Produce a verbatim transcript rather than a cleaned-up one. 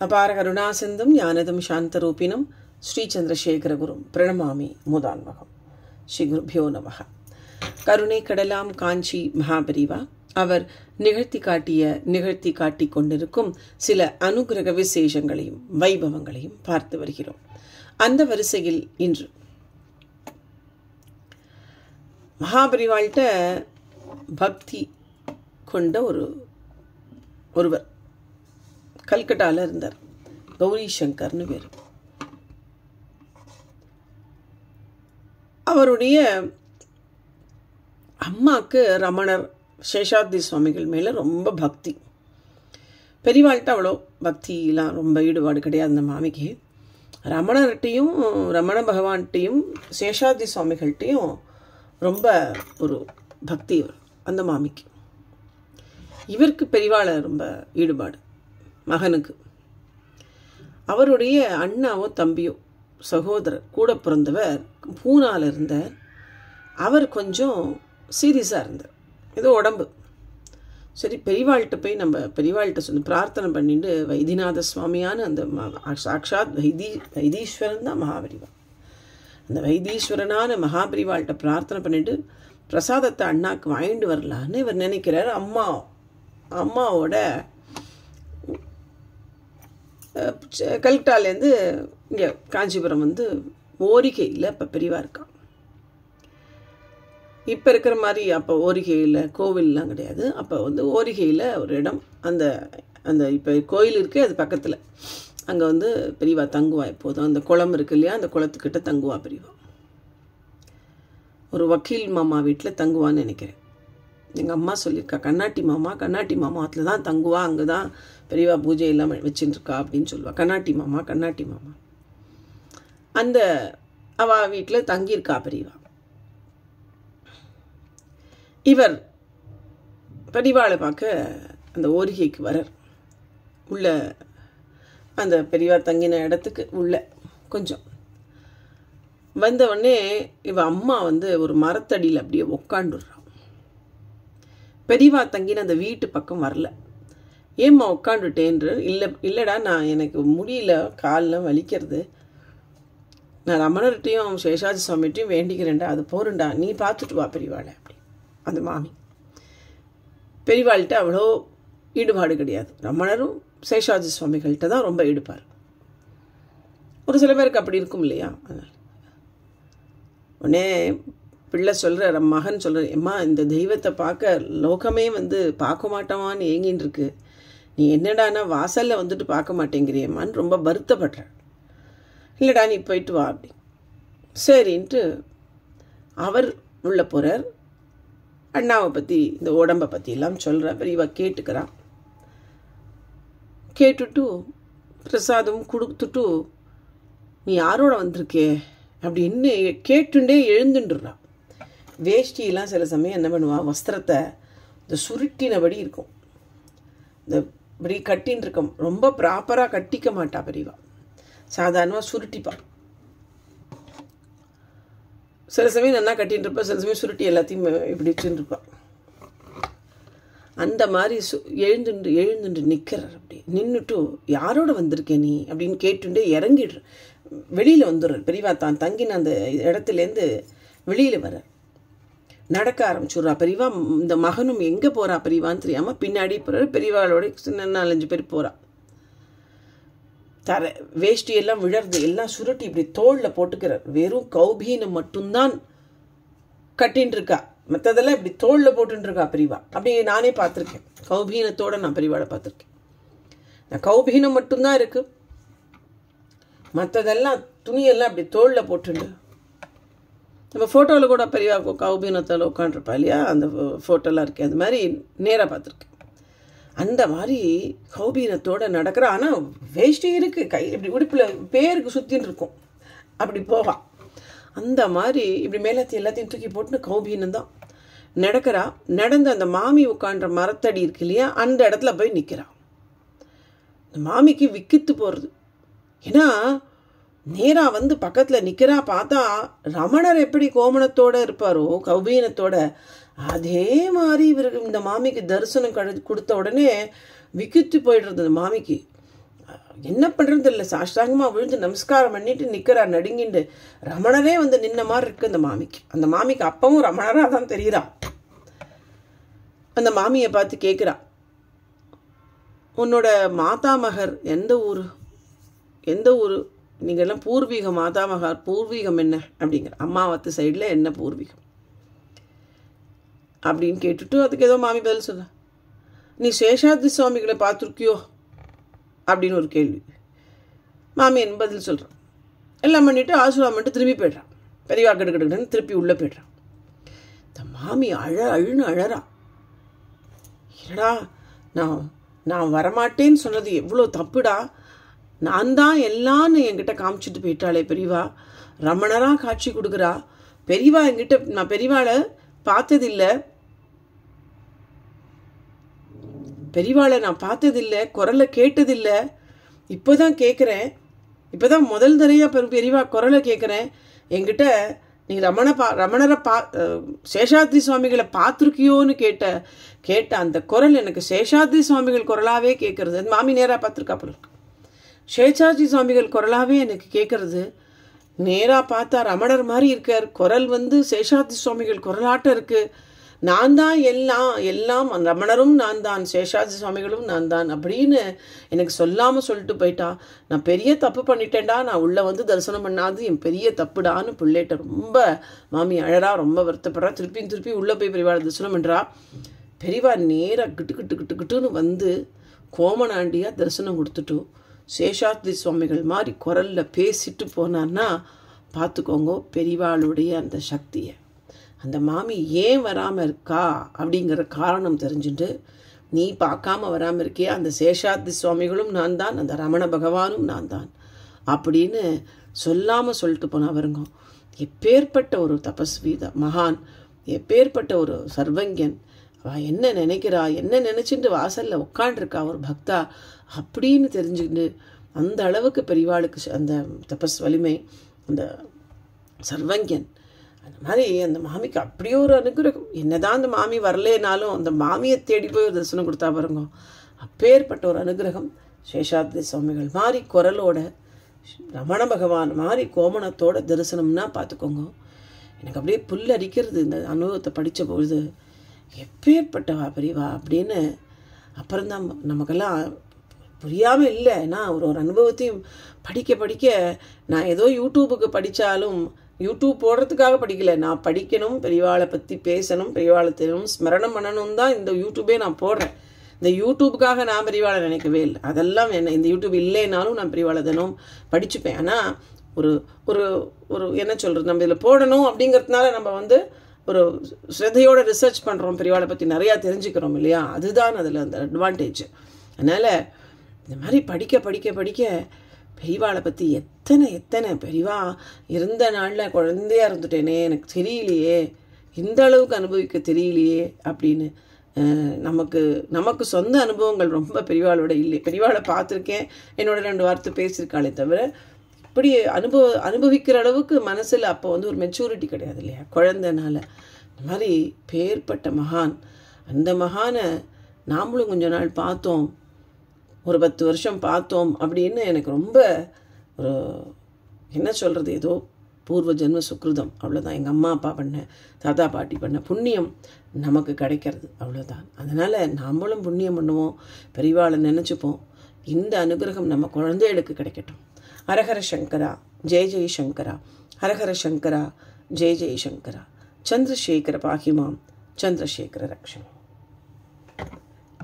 அபார கருணாசிந்தும் ஞானதம் சாந்தரூபிணம் ஸ்ரீ சந்திரசேகரகுரும் பிரணமாமி முதான்மகம். ஸ்ரீ குருபியோ நமக. கருணை கடலாம் காஞ்சி மகாபரிவா அவர் நிகழ்த்தி காட்டிய நிகழ்த்தி காட்டி கொண்டிருக்கும் சில அனுகிரக விசேஷங்களையும் வைபவங்களையும் பார்த்து வருகிறோம். அந்த வரிசையில் இன்று மகாபரிவாள்கிட்ட பக்தி கொண்ட ஒரு ஒருவர் கல்கட்டாவில் இருந்தார். கௌரி சங்கர்னு பேர். அவருடைய அம்மாவுக்கு ரமணர் சேஷாத்ரி சுவாமிகள் மேலே ரொம்ப பக்தி. பெரியவாள்கிட்ட அவ்வளோ பக்தியெலாம் ரொம்ப ஈடுபாடு கிடையாது அந்த மாமிக்கு. ரமணர்கிட்டையும் ரமண பகவான்கிட்டையும் சேஷாத்ரி சுவாமிகள்கிட்டையும் ரொம்ப ஒரு பக்தி அந்த மாமிக்கு. இவருக்கு பெரியவாளை ரொம்ப ஈடுபாடு மகனுக்கு. அவருடைய அண்ணாவோ தம்பியோ சகோதரர் கூட பிறந்தவர் பூனாவில் இருந்தார். அவர் கொஞ்சம் சீரியஸாக இருந்தார், ஏதோ உடம்பு சரி. பெரியவாள்கிட்ட போய் நம்ம பெரியவாள்கிட்ட சொல்லி பிரார்த்தனை பண்ணிட்டு வைத்தியநாத சுவாமியான அந்த சாட்சாத் வைத்தி வைத்தீஸ்வரன் தான் மகாபரிவா. அந்த வைத்தீஸ்வரனான மகாபரிவாள்கிட்ட பிரார்த்தனை பண்ணிட்டு பிரசாதத்தை அண்ணாக்கு வாங்கிட்டு வரலான்னு இவர் நினைக்கிறார். அம்மா அம்மாவோட கல்கட்டாலேருந்து இங்கே காஞ்சிபுரம் வந்து ஓரிகையில் இப்போ பெரியவா இருக்கான். இப்போ இருக்கிற மாதிரி அப்போ ஓரிகையில் கோவில்லாம் கிடையாது. அப்போ வந்து ஓரிகையில் ஒரு இடம், அந்த அந்த இப்போ கோயில் இருக்குது அது பக்கத்தில், அங்கே வந்து பெரியவா தங்குவா. எப்போதும் அந்த குளம் இருக்கு இல்லையா, அந்த குளத்துக்கிட்ட தங்குவா பெரியவா. ஒரு வக்கீல் மாமா வீட்டில் தங்குவான்னு நினைக்கிறேன். எங்கள் அம்மா சொல்லியிருக்கா, கண்ணாட்டி மாமா கண்ணாட்டி மாமா அதில் தான் தங்குவா, அங்கே தான் பெரியவா பூஜை எல்லாம் வச்சுட்டுருக்கா அப்படின்னு சொல்லுவாள். கண்ணாட்டி மாமா கண்ணாட்டி மாமா அந்த அவ வீட்டில் தங்கியிருக்கா பெரியவா. இவர் பெரியவாளை பார்க்க அந்த ஓரிகைக்கு வரார். உள்ள அந்த பெரியவா தங்கின இடத்துக்கு உள்ள கொஞ்சம் வந்தவுடனே இவ அம்மா வந்து ஒரு மரத்தடியில் அப்படியே உக்காண்டுடுறான். பெரியவா தங்கின அந்த வீட்டு பக்கம் வரல. ஏம்மா உட்காந்துட்டேன்ற. இல்லை இல்லைடா, நான் எனக்கு முடியல, காலெலாம் வலிக்கிறது, நான் ரமணர்கிட்டையும் சேஷாதி சுவாமிகிட்டையும் வேண்டிக்கிறேன்டா, அது போறேன்டா, நீ பார்த்துட்டு வா பெரியவாளை அப்படி. அந்த மாமி பெரியவாள்கிட்ட அவ்வளோ ஈடுபாடு கிடையாது. ரமணரும் சேஷாதி சுவாமிகள்கிட்ட தான் ரொம்ப ஈடுபாடு. ஒரு சில பேருக்கு அப்படி இருக்கும் இல்லையா. அதனால் உடனே பிள்ளை சொல்கிற மகன் சொல்கிற, எம்மா இந்த தெய்வத்தை பார்க்க லோகமே வந்து பார்க்க மாட்டோமான்னு ஏங்கின்னு இருக்கு, நீ என்னடானா வாசலில் வந்துட்டு பார்க்க மாட்டேங்கிறியம்மான்னு ரொம்ப வருத்தப்படுற. இல்லைடா நீ போயிட்டு வா அப்படி. சரின்ட்டு அவர் உள்ள போகிறார். அண்ணாவை பற்றி இந்த உடம்பை பற்றி எல்லாம் சொல்கிற. பெரியவா கேட்டுக்கிறான். கேட்டுட்டு பிரசாதம் கொடுத்துட்டு, நீ யாரோட வந்திருக்கே அப்படின்னு கேட்டுண்டே எழுந்துட்டுறான். வேஷ்டியெல்லாம் சில சமயம் என்ன பண்ணுவான், வஸ்திரத்தை இந்த சுருட்டினபடி இருக்கும், இந்த இப்படி கட்டின்னு இருக்கும். ரொம்ப ப்ராப்பராக கட்டிக்க மாட்டா பெரியவா, சாதாரணமாக சுருட்டிப்பா. சில சமயம் நல்லா கட்டின்னு இருப்பா, சில சமயம் சுருட்டி எல்லாத்தையும் இப்படி வச்சுன்னு இருப்பா. அந்த மாதிரி சு எழுந்துண்டு எழுந்துண்டு நிற்கிறார். அப்படி நின்றுட்டு, யாரோட வந்திருக்கேன் நீ அப்படின்னு கேட்டுண்டே இறங்கிடுற. வெளியில் வந்துடுறார். பெரியவா தான் தங்கின அந்த இடத்துலேருந்து வெளியில் வர்றார். நடக்க ஆரம்பிச்சுட்றா பெரியவா. இந்த மகனும் எங்கே போகிறா பெரியவான்னு தெரியாமல் பின்னாடி போகிறார். பெரியவாளோட சின்ன நாலஞ்சு பேர் போகிறா. தர வேஷ்டியெல்லாம் விழறது, எல்லாம் சுருட்டி இப்படி தோளில் போட்டுக்கிறார். வெறும் கௌபீனம் மட்டும்தான் கட்டின்னு இருக்கா, மற்றதெல்லாம் இப்படி தோளில் போட்டுருக்கா பெரியவா. அப்படி நானே பார்த்துருக்கேன், கௌபீனத்தோடு நான் பெரியவாளை பார்த்துருக்கேன். நான் கௌபீனம் மட்டும்தான் இருக்குது, மற்றதெல்லாம் துணியெல்லாம் அப்படி தோளில் போட்டுண்டு. நம்ம ஃபோட்டோவில் கூட பெரியவா கௌபீனத்தில் உட்காண்டிருப்பா இல்லையா, அந்த ஃபோட்டோலாம் இருக்கேன். அது மாதிரி நேராக பார்த்துருக்கேன். அந்த மாதிரி கௌபீனத்தோடு நடக்கிற. ஆனால் வேஷ்டி இருக்குது, கை இப்படி உடுப்பில் பேருக்கு சுற்றின்னு இருக்கும், அப்படி போவா. அந்த மாதிரி இப்படி மேலத்தி எல்லாத்தையும் தூக்கி போட்டுன்னு கௌபீனம் தான் நடக்கிறா. நடந்து அந்த மாமி உட்காண்ட மரத்தடி இருக்கு இல்லையா, அந்த இடத்துல போய் நிற்கிறா. இந்த மாமிக்கு விக்கித்து போகிறது. ஏன்னா நேராக வந்து பக்கத்தில் நிற்கிறா. பார்த்தா ரமணர் எப்படி கோமணத்தோடு இருப்பாரோ கௌபீனத்தோட, அதே மாதிரி இவருக்கு இந்த மாமிக்கு தரிசனம் கழு கொடுத்த உடனே விக்கித்து போயிடுறது. இந்த மாமிக்கு என்ன பண்ணுறது இல்லை, சாஷ்டாங்கமாக விழுந்து நமஸ்காரம் பண்ணிட்டு நிற்கிறா நடுங்கிண்டு. ரமணரே வந்து நின்ன மாதிரி இருக்கு அந்த மாமிக்கு. அந்த மாமிக்கு அப்பவும் ரமணராக தான் தெரியுறா. அந்த மாமியை பார்த்து கேட்குறா, உன்னோட மாதாமகர் எந்த ஊர், எந்த ஊர், நீங்கள் எல்லாம் பூர்வீகம், மாதாமகர் பூர்வீகம் என்ன அப்படிங்கிற, அம்மாவத்து சைடில் என்ன பூர்வீகம் அப்படின்னு கேட்டுட்டு அதுக்கு ஏதோ மாமி பதில் சொல்ல, நீ சேஷாத்ரி சுவாமிகளை பார்த்துருக்கியோ அப்படின்னு ஒரு கேள்வி. மாமி என்ன பதில் சொல்கிறான். எல்லாம் பண்ணிவிட்டு ஆசீர்வாதம் பண்ணிட்டு திரும்பி போய்ட்றான். பெரியவா கிடக்கிட்டுன்னு திருப்பி உள்ளே போய்ட்றான். இந்த மாமி அழ அழுன்னு அழறா. இல்லடா, நான் நான் வரமாட்டேன்னு சொன்னது எவ்வளோ தப்புடா, நான் தான் எல்லான்னு என்கிட்ட காமிச்சிட்டு போயிட்டாளே பெரியவா, ரமணராக காட்சி கொடுக்குறா. பெரியவா என்கிட்ட, நான் பெரியவாளை பார்த்ததில்லை, பெரியவாளை நான் பார்த்ததில்லை, குரலை கேட்டதில்லை, இப்போ தான் கேட்குறேன், இப்போ தான் முதல் தரையாக பெரியவா குரலை கேட்குறேன். என்கிட்ட நீ ரமண பா ரமணரை பா சேஷாத்ரி சுவாமிகளை பார்த்துருக்கியோன்னு கேட்ட கேட்ட அந்த குரல் எனக்கு சேஷாத்ரி சுவாமிகள் குரலாகவே கேட்குறது. அந்த மாமி நேராக பார்த்துருக்கா போல இருக்கு. சேஷாத்ரி சுவாமிகள் குரலாகவே எனக்கு கேட்குறது. நேராக பார்த்தா ரமணர் மாதிரி இருக்கார், குரல் வந்து சேஷாத்ரி சுவாமிகள் குரலாட்டம் இருக்குது. நான் தான் எல்லாம் எல்லாம் ரமணரும் நான் தான், சேஷாத்ரி சுவாமிகளும் நான் தான் அப்படின்னு எனக்கு சொல்லாமல் சொல்லிட்டு போயிட்டா. நான் பெரிய தப்பு பண்ணிட்டேன்டா, நான் உள்ளே வந்து தரிசனம் பண்ணாது என் பெரிய தப்புடான்னு பிள்ளைகிட்ட ரொம்ப மாமி அழறா, ரொம்ப வருத்தப்படுறா. திருப்பி திருப்பி உள்ளே போய் பெரியவாளை தரிசனம் பண்ணுறா. பெரியவா நேராக கிட்டு கிட்டு கிட்டு கிட்டுன்னு வந்து கோமனாண்டியாக தரிசனம் கொடுத்துட்டு சேஷாத்ரி சுவாமிகள் மாதிரி குரலில் பேசிட்டு போனான்னா பார்த்துக்கோங்க பெரியவாளுடைய அந்த சக்தியை. அந்த மாமி ஏன் வராமல் இருக்கா அப்படிங்கிற காரணம் தெரிஞ்சுட்டு, நீ பார்க்காம வராமல் இருக்கியே, அந்த சேஷாத்ரி சுவாமிகளும் நான் தான், அந்த ரமண பகவானும் நான் தான் அப்படின்னு சொல்லாமல் சொல்லிட்டு போனா வருங்க. எப்பேற்பட்ட ஒரு தபஸ்வி மகான், எப்பேற்பட்ட ஒரு சர்வங்கன், அவள் என்ன நினைக்கிறா, என்ன நினச்சிட்டு வாசலில் உட்காண்டிருக்கா ஒரு பக்தா அப்படின்னு தெரிஞ்சுக்கிட்டு, அந்த அளவுக்கு பெரியவாளுக்கு அந்த தபஸ் வலிமை, அந்த சர்வங்கன். அந்த மாதிரி அந்த மாமிக்கு அப்படியே ஒரு அனுகிரகம். என்னதான் அந்த மாமி வரலேனாலும் அந்த மாமியை தேடி போய் ஒரு தரிசனம் கொடுத்தா பாருங்க, அப்பேற்பட்ட ஒரு அனுகிரகம். சேஷாத்ரி சுவாமிகள் மாதிரி குரலோட, ரமண பகவான் மாதிரி கோமணத்தோட தரிசனம்னா பார்த்துக்கோங்க. எனக்கு அப்படியே புல் அரிக்கிறது இந்த அனுபவத்தை படித்த பொழுது. எப்பேற்பட்டவா பெரியவா அப்படின்னு. அப்புறம்தான் நமக்கெல்லாம் புரியாமல் இல்லை. நான் ஒரு ஒரு அனுபவத்தையும் படிக்க படிக்க, நான் ஏதோ யூடியூபுக்கு படித்தாலும் யூடியூப் போடுறதுக்காக படிக்கலை, நான் படிக்கணும், பெரியவாளை பற்றி பேசணும், பெரியவாளை தெரியணும், ஸ்மரணம் பண்ணணும் தான் இந்த யூடியூபே நான் போடுறேன். இந்த யூடியூப்புக்காக நான் பெரியவாளை நினைக்கவே இல்லை. அதெல்லாம் என்ன, இந்த யூடியூப் இல்லைனாலும் நான் பெரியவாளை தினம் படிச்சுப்பேன். ஆனால் ஒரு ஒரு ஒரு என்ன சொல்கிறது, நம்ம இதில் போடணும் அப்படிங்கிறதுனால நம்ம வந்து ஒரு ஸ்ரத்தையோடு ரிசர்ச் பண்ணுறோம், பெரியவாளை பற்றி நிறையா தெரிஞ்சுக்கிறோம் இல்லையா, அதுதான் அதில் அந்த அட்வான்டேஜ். அதனால் இந்த மாதிரி படிக்க படிக்க படிக்க பெரியவாளை பற்றி எத்தனை எத்தனை பெரியவா இருந்த நாளில் குழந்தையாக இருந்துட்டேனே, எனக்கு தெரியலையே, இந்த அளவுக்கு அனுபவிக்க தெரியலையே அப்படின்னு நமக்கு நமக்கு சொந்த அனுபவங்கள் ரொம்ப பெரியவாளோட இல்லை. பெரியவாளை பார்த்துருக்கேன், என்னோட ரெண்டு வார்த்தை பேசியிருக்காளே தவிர இப்படி அனுபவ அனுபவிக்கிற அளவுக்கு மனசில் அப்போ வந்து ஒரு மெச்சூரிட்டி கிடையாது இல்லையா, குழந்தைனால. இந்த மாதிரி பேர்பட்ட மகான், அந்த மகானை நாமளும் கொஞ்ச நாள் பார்த்தோம், ஒரு பத்து வருஷம் பார்த்தோம் அப்படின்னு எனக்கு ரொம்ப ஒரு என்ன சொல்கிறது, ஏதோ பூர்வ ஜென்ம சுக்ருதம், அவ்வளோதான். எங்கள் அம்மா அப்பா பண்ண, தாத்தா பாட்டி பண்ண புண்ணியம் நமக்கு கிடைக்கிறது, அவ்வளோதான். அதனால் நாமளும் புண்ணியம் பண்ணுவோம், பெரியவாளை நினச்சிப்போம், இந்த அனுகிரகம் நம்ம குழந்தைகளுக்கு கிடைக்கட்டும். ஹரஹர சங்கரா ஜெய ஜெய சங்கரா, ஹரஹர சங்கரா ஜெய ஜெய சங்கரா. சந்திரசேகர பாகிமாம், சந்திரசேகர ரக்ஷன்.